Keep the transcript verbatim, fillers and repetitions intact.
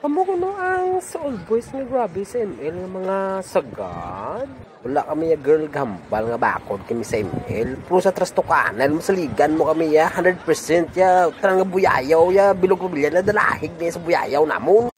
Amo ko no ang sa old boys nga grabe sa M L nga mga sagad. Wala kami ya girl gambal nga bakod kami sa M L. Puro sa trastokanan mo sa ligan mo kami ya one hundred percent ya tarang nga buyayaw ya bilog pamilya na dalahig niya sa buyayaw namon.